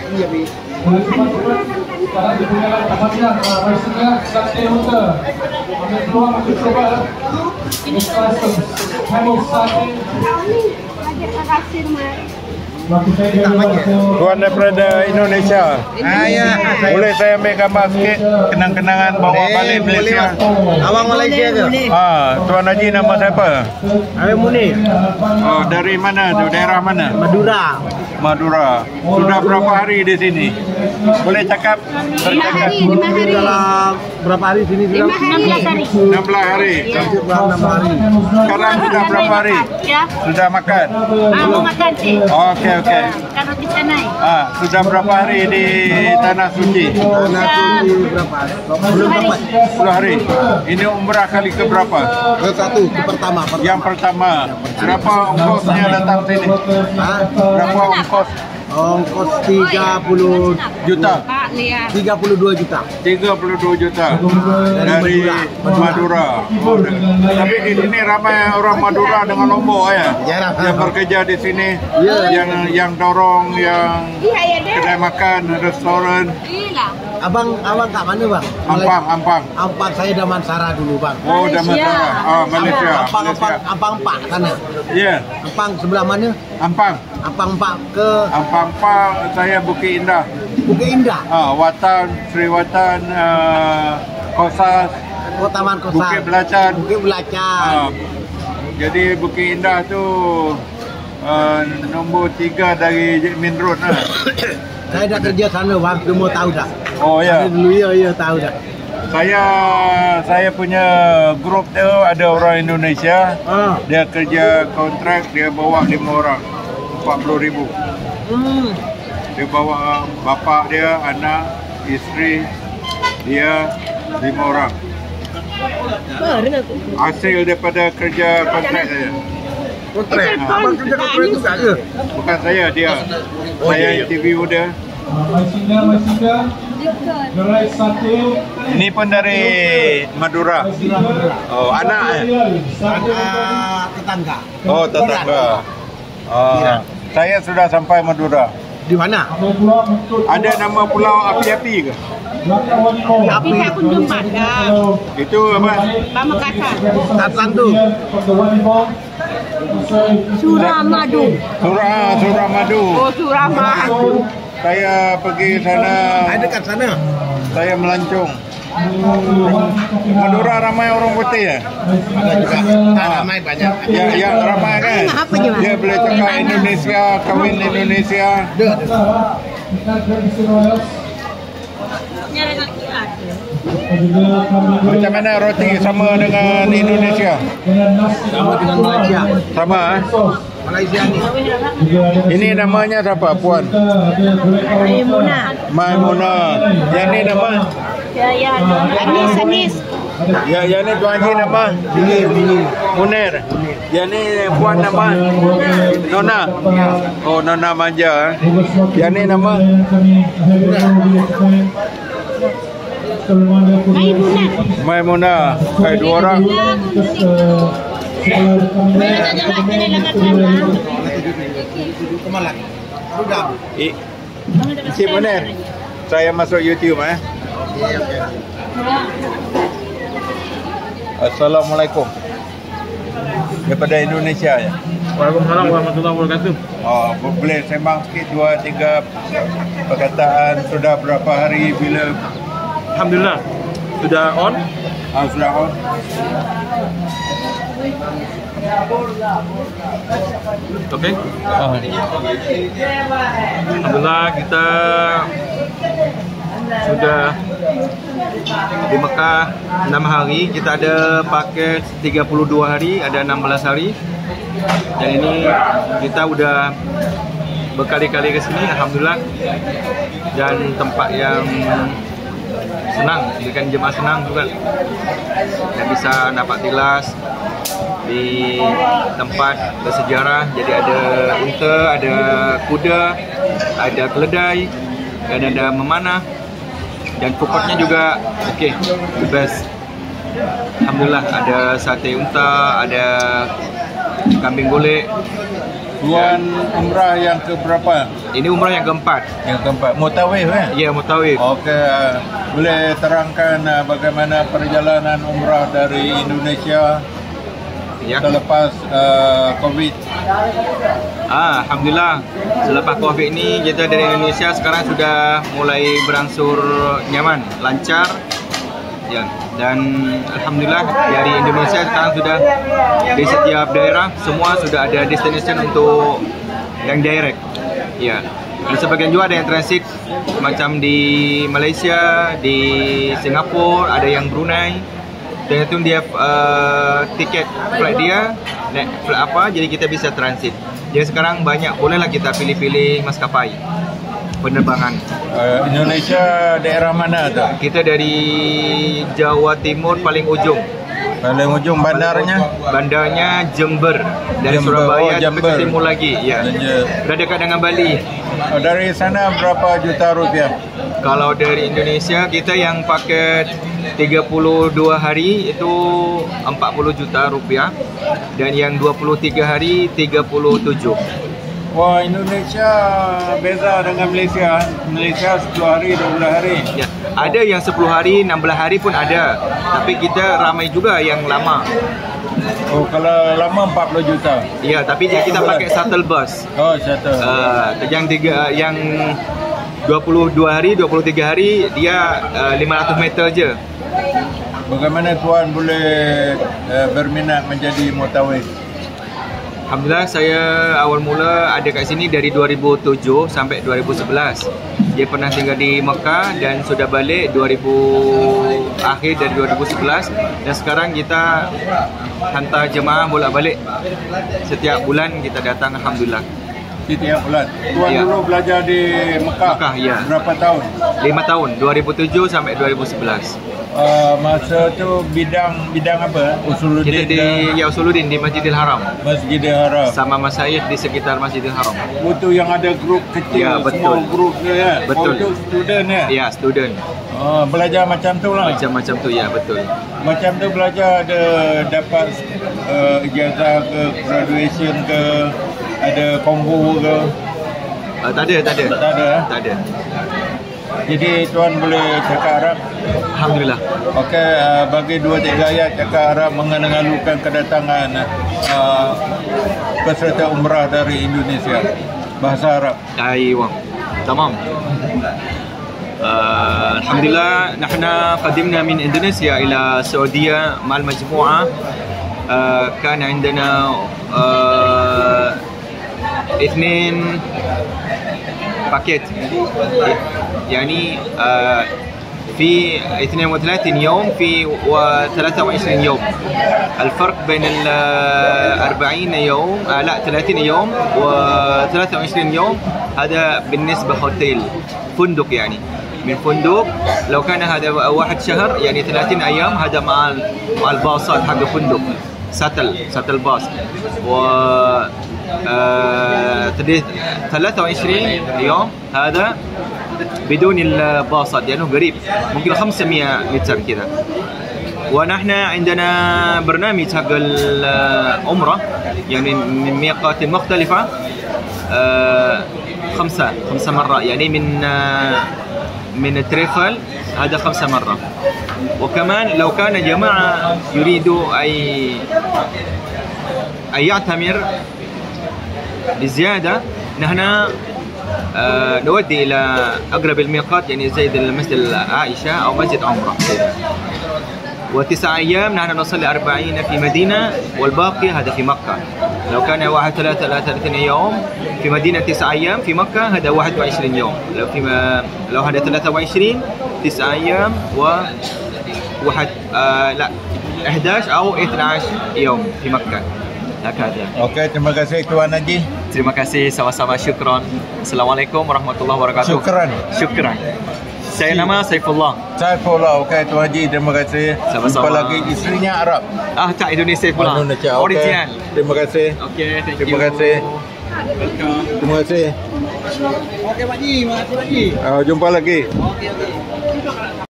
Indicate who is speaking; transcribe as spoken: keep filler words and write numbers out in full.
Speaker 1: Iya, Bi.
Speaker 2: Sekarang dipunyai tempatnya, racingnya sate unta. Ambil peluang untuk coba. Hamil sate.
Speaker 3: Tuan daripada Indonesia.
Speaker 1: Ah, ya.
Speaker 3: Boleh saya ambil gambar sikit kenang-kenangan bawa balik Malaysia.
Speaker 1: Abang Malaysia ke?
Speaker 3: Ah, Tuan Haji nama siapa?
Speaker 1: Abang Munir.
Speaker 3: Oh, dari mana? Dari daerah mana?
Speaker 1: Madura.
Speaker 3: Madura. Sudah berapa hari di sini? Boleh cakap?
Speaker 4: Lima hari, lima hari.
Speaker 1: Dalam berapa hari sini sudah?
Speaker 4: enam belas hari.
Speaker 3: enam belas hari.
Speaker 1: enam hari.
Speaker 3: Sekarang sudah berapa hari?
Speaker 4: Ya.
Speaker 3: Sudah makan?
Speaker 4: Ah, mau makan sih.
Speaker 3: Okey, okey.
Speaker 4: Kalau kita naik.
Speaker 3: Ah, sudah berapa hari di Tanah Suci?
Speaker 1: Tanah Suci berapa?
Speaker 4: sepuluh hari.
Speaker 3: sepuluh hari. Ini umrah kali ke berapa?
Speaker 1: Ke satu, ke pertama. pertama.
Speaker 3: Yang pertama. Berapa ongkosnya datang sini?
Speaker 1: Hah?
Speaker 3: Berapa ongkos?
Speaker 1: Ongkos tiga puluh
Speaker 3: Juta.
Speaker 4: Pak, lihat.
Speaker 1: tiga puluh dua juta.
Speaker 3: tiga puluh dua juta dari Madura. Oh, tapi di sini ramai orang Madura dengan Lombok ya.
Speaker 1: Ya,
Speaker 3: Yang bekerja di sini,
Speaker 1: Ya.
Speaker 3: yang yang dorong, yang
Speaker 4: Iya, ya deh.
Speaker 3: kedai makan, restoran.
Speaker 4: Gila.
Speaker 1: Abang, abang kat mana bang?
Speaker 3: Ampang, Ampang.
Speaker 1: Ampang, saya Damansara dulu bang.
Speaker 3: Oh, Damansara. Ah, Malaysia.
Speaker 1: Ampang, Ampang, Ampang Pak sana.
Speaker 3: Ya,
Speaker 1: Ampang sebelah mana?
Speaker 3: Ampang.
Speaker 1: Ampang Pak ke
Speaker 3: Ampang Pak, saya Bukit Indah.
Speaker 1: Bukit Indah.
Speaker 3: Ah, Watan, Sri Watan, uh, Kosas,
Speaker 1: Oh, Taman Kosan.
Speaker 3: Bukit Belacan.
Speaker 1: Bukit Belacan.
Speaker 3: Ah, jadi Bukit Indah tu uh, nombor tiga dari Main Road lah.
Speaker 1: Saya dah kerja sana bang, semua tahu dah.
Speaker 3: Oh ya.
Speaker 1: Saya dulu ya, ya tahu dah.
Speaker 3: Saya saya punya grup tu ada orang Indonesia.
Speaker 1: Ah.
Speaker 3: Dia kerja kontrak, dia bawa lima orang, empat puluh ribu.
Speaker 1: Hmm.
Speaker 3: Dia bawa bapa dia, anak, isteri, dia lima orang. Hasil daripada kerja kontrak saya.
Speaker 1: Kontrak. Abang kerja kontrak juga ke?
Speaker 3: Bukan saya, dia.
Speaker 1: Oh,
Speaker 3: Saya
Speaker 1: dia.
Speaker 3: interview dia.
Speaker 2: Malaysia, Malaysia. Gerai sate.
Speaker 3: Ini pun dari Madura. Oh, anak eh?
Speaker 1: Anak tetangga.
Speaker 3: Oh, tetangga. Oh, saya sudah sampai Madura.
Speaker 1: Di mana?
Speaker 3: Ada nama pulau api-api ke?
Speaker 1: Api.
Speaker 4: Kita pun jumpa dah.
Speaker 3: Itu apa?
Speaker 4: Pamekasan.
Speaker 1: Tatan tu.
Speaker 4: Suramadu.
Speaker 3: Surah Suramadu.
Speaker 4: Oh, Suramadu.
Speaker 3: Saya pergi sana.
Speaker 1: Ada dekat sana.
Speaker 3: Saya melancong. Madura ramai orang putih ya?
Speaker 1: Ada juga. Tak ramai banyak.
Speaker 3: Ya, yang ramai kan?
Speaker 4: Apa je, Mas?
Speaker 3: Dia boleh cakap Indonesia, kahwin Indonesia.
Speaker 1: Ada. ada.
Speaker 3: Macam mana roti sama dengan Indonesia?
Speaker 1: Sama dengan Malaysia.
Speaker 3: Sama eh?
Speaker 1: Malaysia ni.
Speaker 3: Ini namanya siapa, Puan?
Speaker 4: Maimunah.
Speaker 3: Maimunah. Yang ni nama?
Speaker 4: Ya, ya. Anis, Anis.
Speaker 3: Ya, yang ni Tuan Haji nama?
Speaker 1: Munir, Munir.
Speaker 3: Munir. Yang ni Puan nama? Nona. Oh, Nona manja. Eh? Yang ni nama?
Speaker 4: Maimunah.
Speaker 3: Maimunah. Eh, dua orang.
Speaker 1: Duduk ke Malang. Sudah.
Speaker 3: I, Encik Munir. Saya masuk YouTube eh.
Speaker 1: Okey, okey.
Speaker 3: Assalamualaikum. Daripada Indonesia ya.
Speaker 5: Waalaikumsalam warahmatullahi wabarakatuh.
Speaker 3: Oh, boleh sembang sikit dua tiga perkataan sudah berapa hari bila
Speaker 5: Alhamdulillah sudah on.
Speaker 3: ah, sudah on.
Speaker 5: Okey.
Speaker 3: Oh.
Speaker 5: Alhamdulillah kita sudah di Mekah enam hari. Kita ada paket tiga puluh dua hari, ada enam belas hari. Dan ini kita udah berkali-kali ke sini, alhamdulillah. Dan tempat yang senang, bikin jemaah senang juga. Dan bisa dapat tilas di tempat bersejarah. Jadi ada unta, ada kuda, ada keledai, dan ada memanah. Dan pokoknya juga okey, the best. Alhamdulillah ada sate unta, ada kambing golek,
Speaker 3: Tuan umrah yang ke berapa?
Speaker 5: Ini umrah yang keempat.
Speaker 3: Yang keempat. Mutawif kan?
Speaker 5: Ya, mutawif.
Speaker 3: Okey, uh, boleh terangkan uh, bagaimana perjalanan umrah dari Indonesia
Speaker 5: Ya.
Speaker 3: selepas uh, Covid?
Speaker 5: Ah, Alhamdulillah, selepas Covid ni kita dari Indonesia sekarang sudah mulai berangsur nyaman, lancar. Ya, dan Alhamdulillah dari Indonesia sekarang sudah di setiap daerah semua sudah ada destination untuk yang direct. Ya. Dan sebagian juga ada yang transit macam di Malaysia, di Singapura, ada yang Brunei. Dan itu dia uh, tiket flight dia naik flight apa, jadi kita bisa transit. Jadi sekarang banyak, bolehlah kita pilih-pilih maskapai penerbangan.
Speaker 3: Uh, Indonesia daerah mana tu?
Speaker 5: Kita dari Jawa Timur paling ujung.
Speaker 3: Paling ujung bandarnya?
Speaker 5: Bandarnya Jember. Dari
Speaker 3: Jember.
Speaker 5: Surabaya
Speaker 3: Oh, Jember.
Speaker 5: ke timur lagi. Ya.
Speaker 3: Ya.
Speaker 5: Dah dekat dengan Bali.
Speaker 3: Oh, dari sana berapa juta rupiah?
Speaker 5: Kalau dari Indonesia kita yang paket tiga puluh dua hari itu empat puluh juta rupiah, dan yang dua puluh tiga hari tiga puluh tujuh.
Speaker 3: Wah, Indonesia beza dengan Malaysia. Malaysia sepuluh hari, dua belas hari.
Speaker 5: Ya, ada yang sepuluh hari, enam belas hari pun ada. Tapi kita ramai juga yang lama.
Speaker 3: Oh, kalau lama empat puluh juta.
Speaker 5: Ya, tapi dia kita pakai shuttle bus.
Speaker 3: Oh, satu.
Speaker 5: Uh, yang tiga yang dua puluh dua hari, dua puluh tiga hari dia uh, lima ratus meter je.
Speaker 3: Bagaimana tuan boleh uh, berminat menjadi mutawif?
Speaker 5: Alhamdulillah, saya awal mula ada kat sini dari dua ribu tujuh sampai dua ribu sebelas. Dia pernah tinggal di Mekah dan sudah balik dua ribu akhir dari dua ribu sebelas, dan sekarang kita hantar jemaah bolak-balik. Setiap bulan kita datang, alhamdulillah.
Speaker 3: Setiap bulan. Tuan
Speaker 5: Ya.
Speaker 3: dulu belajar di Mekah.
Speaker 5: Mekah, ya.
Speaker 3: Berapa tahun?
Speaker 5: lima tahun, dua ribu tujuh sampai dua ribu sebelas.
Speaker 3: Uh, masa tu bidang bidang apa? Usuluddin
Speaker 5: Kita di
Speaker 3: ke
Speaker 5: Ya Usuluddin di Masjidil Haram.
Speaker 3: Masjidil Haram.
Speaker 5: Sama masyayikh di sekitar Masjidil Haram.
Speaker 3: Itu yang ada grup kecil,
Speaker 5: Ya,
Speaker 3: semua
Speaker 5: betul.
Speaker 3: grup dia ya.
Speaker 5: Betul.
Speaker 3: Oh, itu student ya.
Speaker 5: Ya, student.
Speaker 3: Oh, belajar macam tu lah.
Speaker 5: Macam-macam tu, ya, betul.
Speaker 3: Macam tu belajar ada dapat uh, ijazah ke, graduation ke, ada combo ke.
Speaker 5: Uh, tak ada, tak ada.
Speaker 3: Tak ada. eh?
Speaker 5: Tak ada.
Speaker 3: Jadi tuan boleh cakap Arab.
Speaker 5: Alhamdulillah.
Speaker 3: Okey, uh, bagi dua tiga ayat cakap Arab mengenalukan kedatangan uh, peserta umrah dari Indonesia. Bahasa Arab.
Speaker 5: ايوه تمام. آه الحمد لله، نحن قدمنا من اندونيسيا الى السعوديه مع المجموعه. آه كان عندنا آه اثنين باكيت، يعني آه في اثنين وثلاثين يوم في وثلاثة وعشرين يوم. الفرق بين ال أربعين يوم آه لا ثلاثين يوم وثلاثة وعشرين يوم هذا بالنسبة هوتيل، فندق يعني. من فندق لو كان هذا واحد شهر يعني ثلاثين أيام، هذا مع مع الباصات حق الفندق، ساتل ساتل باص. و آه ثلاثة وعشرين يوم هذا بدون الباصات لأنه قريب، ممكن خمسمائة متر كذا. ونحن عندنا برنامج حق العمرة يعني من ميقات مختلفة، آه خمسة خمسة مرة، يعني من آه من التريفل هذا خمسة مرة. وكمان لو كان جماعة يريدوا أي أن يعتمر بزيادة، نحن آه نودي إلى أقرب الميقات، يعني زي المسجد عائشة أو مسجد عمرة. وتسعة أيام نحن نصلي أربعين في مدينة، والباقي هذا في مكة. لو كان واحد ثلاثة ثلاثين يوم في مدينة، تسعة أيام في مكة، هذا واحد وعشرين يوم. لو في لو هذا ثلاثة وعشرين، تسعة أيام و واحد آه لا أحد عشر أو اثنا عشر يوم في مكة. هكذا.
Speaker 3: Okey, terima kasih Tuan Haji.
Speaker 5: Terima kasih, sama-sama, syukran. Assalamualaikum warahmatullahi wabarakatuh.
Speaker 3: Syukran.
Speaker 5: Syukran. Saya nama Saifullah.
Speaker 3: Saifullah. Okey, Tuan Haji, terima kasih.
Speaker 5: Sama-sama.
Speaker 3: Jumpa lagi, isterinya Arab.
Speaker 5: Ah, tak, Indonesia pula.
Speaker 3: Indonesia. Okey.
Speaker 5: Original.
Speaker 3: Terima kasih.
Speaker 5: Okey, thank you.
Speaker 3: Terima kasih.
Speaker 5: Welcome.
Speaker 3: Terima kasih.
Speaker 1: Okey Pak Ji, makasih Pak Ji.
Speaker 3: Uh, jumpa lagi.
Speaker 1: Okey okey.